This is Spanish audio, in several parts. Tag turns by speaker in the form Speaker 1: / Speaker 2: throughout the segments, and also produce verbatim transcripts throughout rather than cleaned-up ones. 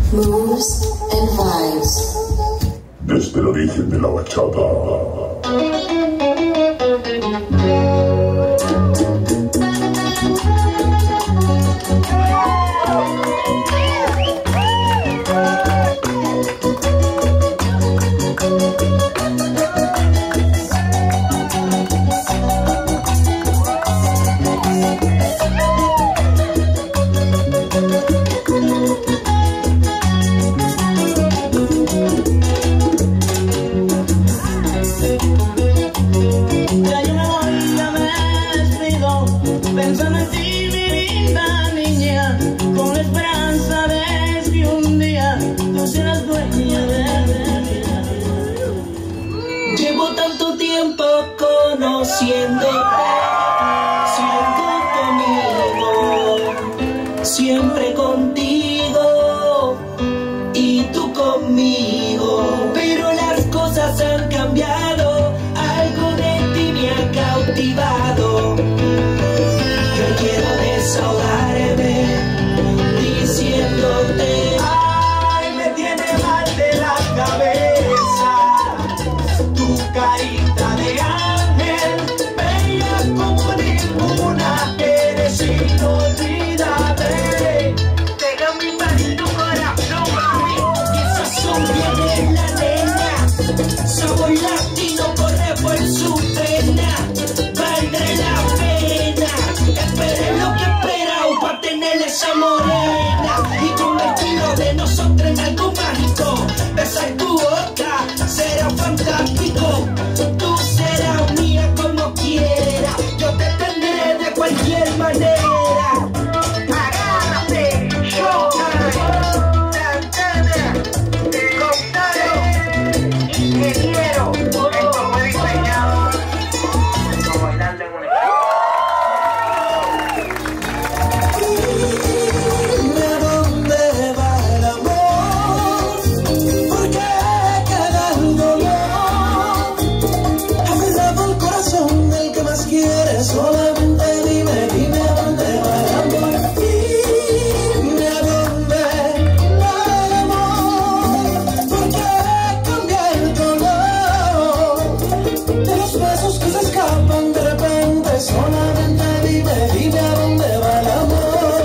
Speaker 1: Moves and vibes.
Speaker 2: Desde el origen de la bachata.
Speaker 3: Pensando en ti, mi linda niña, con la esperanza de que un día tú serás dueña de mi vida. Llevo tanto tiempo conociéndote, siento conmigo, siempre contigo y tú conmigo. Pero las cosas han cambiado, algo de ti me ha cautivado. Quiero desahogarme diciéndote, ay, me tiene mal de la cabeza tu carita de ángel, bella como ninguna, eres inolvidable. Deja mi mano en tu corazón, mami, esas son bien la nena, sabor latino corre por su pena, valdrá la pena. Esperé lo que esperaba para tener esa morena y convertirlo de nosotros en algo mágico. Besar tu boca será fantástico. Tú serás mía como quiera. Yo te tendré de cualquier manera. Agárrate, showtime, Santana, Contaro, ingeniero. Esto fue diseñado como bailando en una solamente dime, dime a dónde va el amor. Dime a dónde va el amor. ¿Por qué cambia el color de los besos que se escapan de repente? Solamente dime, dime a dónde va el amor.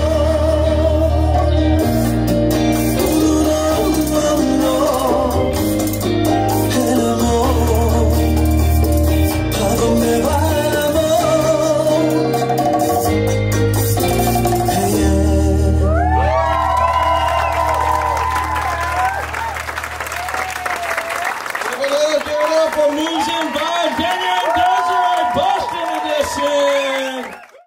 Speaker 3: No, no, no. El amor, ¿a dónde va? For moves and vibes.